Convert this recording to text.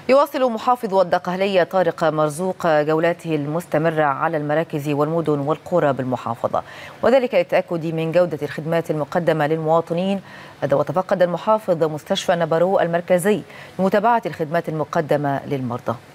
يواصل محافظ الدقهلية طارق مرزوق جولاته المستمرة على المراكز والمدن والقرى بالمحافظة، وذلك للتأكد من جودة الخدمات المقدمة للمواطنين. وتفقد المحافظ مستشفى نبارو المركزي لمتابعة الخدمات المقدمة للمرضى.